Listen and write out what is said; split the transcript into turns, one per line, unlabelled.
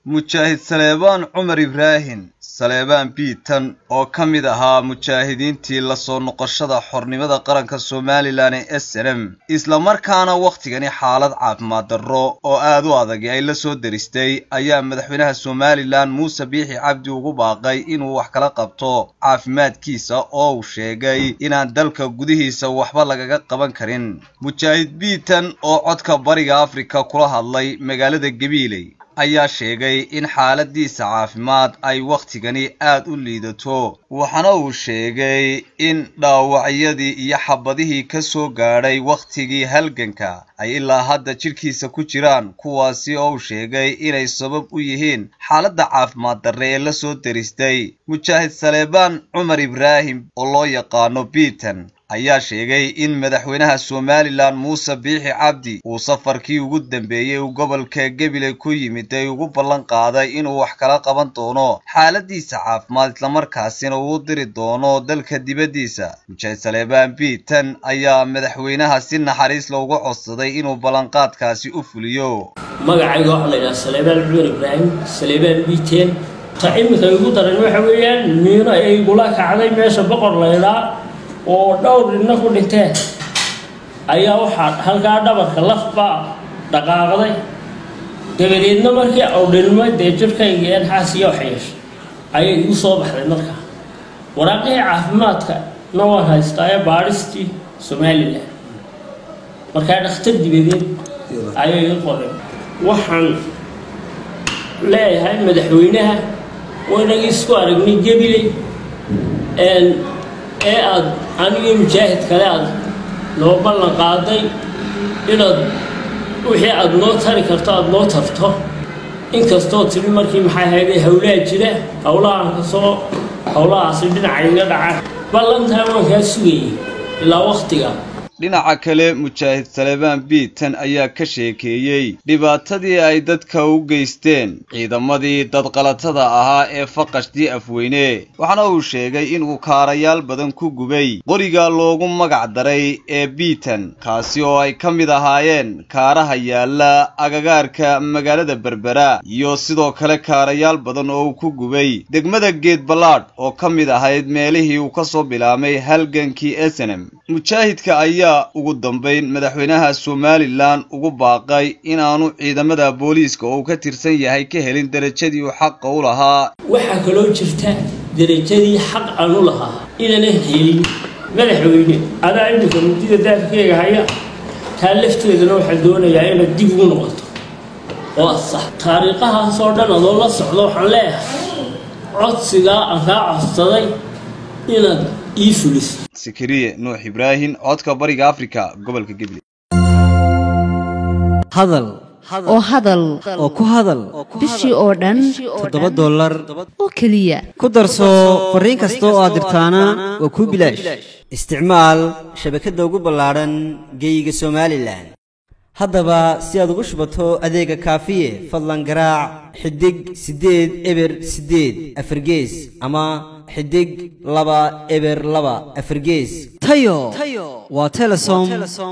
مجاهد سليبان عمر إبراهيم سليبان بيتن oo kamid ahaa mujaahidiintii la soo noqoshada xornimada qaranka Soomaaliland ee SNM isla markaana waqtigani xaalad caafimaad darro oo aad u adag ay la soo diristay ayaa madaxweynaha Soomaaliland Muuse Biixi Cabdi ugu baaqay inuu wax kala qabto caafimaadkiisa oo uu sheegay inaan dalka gudihiisa waxba lagaga qaban karin mujaahid biitan oo codka bariga Afrika kula hadlay magaalada Gabiley ayaa sheegay in xaaladiisa caafimaad ay waqtigani aad u liidato waxana uu sheegay in dhaawacyadii iyo xabadihii ka soo gaadhay waqtigii halganka ay ilaa hadda jirkiisa ku jiraan kuwaasi oo uu sheegay inay sabab u yihiin xaaladda caafimaad darre ee la soo diristay mujaahid Saleebaan Cumar Ibraahim oo loo yaqaano Biitan ayaa sheegay in madaxweynaha Soomaaliland Muuse Biixi Cabdi uu safarkii ugu dambeeyay uu gobolka Gabiley ku yimid ay ugu ballan qaaday inuu wax kala qaban doono xaaladiisa caafimaad isla markaasina uu diri doono dalka dibadiisa mujaahid Saleebaan Biitan ayaa madaxweynaha si naxariis loogu codsaday inuu ballanqaadkaasi u fuliyo
magacayga waxa la yiraahdaa Saleebaan Cumar Ibraahim Saleebaan Biitan taimka ugu daran waxa weeyaan miino ay gula kacday meesha boqor la yiraahdo oo dhowr inna ku dhintay ayaa waxa halka dhabarka lafba dhaqaaqday dabadeedna markii uu dhilmay jirkayga aan xaasiyo xeesh ayay igu soo baxday markaa waraaqii caafimaadka noo haystay baaristi Soomaaliland markaa dhakhtar dibadeed ayay qoreen waxaan leeyahay madaxweynaha wanaag isku aragnay Gabiley aad aniga mujaahid kale aad loo ballan qaaday inaad wixii aad noo tari karto aad noo tarto inkastoo tiri markii maxay hayday hawlaha jira hawlahaasi dhinacayga dhaca ballantaa waan kaa sugayay ilaa waqtiga
dhinaca kale mujaahid Saleebaan Biitan ayaa ka sheekeeyay dhibaatadii ay dadka u geysteen ciidamadii dad qalatada ahaa ee faqashtii afweyne waxana uu sheegay in uu kaarayaal badan ku gubay qoriga loogu magac daray ee Biitan kaasi oo ay kamid ahaayeen kaaraha yaala agagaarka magaalada Berbera iyo sidoo kale kaarayaal badan oo uu ku gubay degmada Geed Balaad oo kamid ahayd meelihii uu ka soo bilaamay halgankii SNM mujaahidka ayaa ugu dambeyn madaxweynaha Soomaaliland ugu baaqay inaanu ciidamada booliiska oo ka tirsan yahay ka helin darajadii uu xaq u lahaa
waxa kale oo jirta darajadii xaq aanu lahaa inaan helin madaxweyne adaa imika mudida daafkeega haya taallafteedana waxa doonayaa inay dib ugu noqoto oo sax taariikhahaas oo dhan adoo la socdo waxaan leeyahay codsiga aan ka codsaday inaad iifulis
Sikiriye Nuux Ibraahim codka bariga Afrika gobolka Gabiley
hadal oo ku hadal
bishii oo dhan
$7
oo kaliya
ku darso fariin kasta oo aad dirtaana waa ku bilaash isticmaal shabakada ugu ballaaran geyga Soomaaliland haddaba si aad ugu shubato adeega kaafiye fadlan garaac xidig 8 eber 8 afargees ama xidig 2 eber 2 afargees tayo waa Telesom